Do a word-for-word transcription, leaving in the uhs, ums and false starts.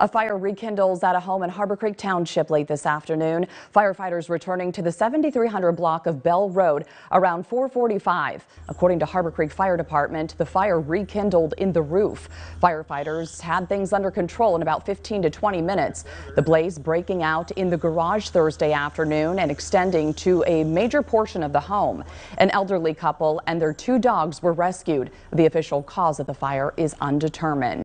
A fire rekindles at a home in Harborcreek Township late this afternoon. Firefighters returning to the seventy-three hundred block of Bell Road around four forty-five. According to Harborcreek Fire Department, the fire rekindled in the roof. Firefighters had things under control in about fifteen to twenty minutes. The blaze breaking out in the garage Thursday afternoon and extending to a major portion of the home. An elderly couple and their two dogs were rescued. The official cause of the fire is undetermined.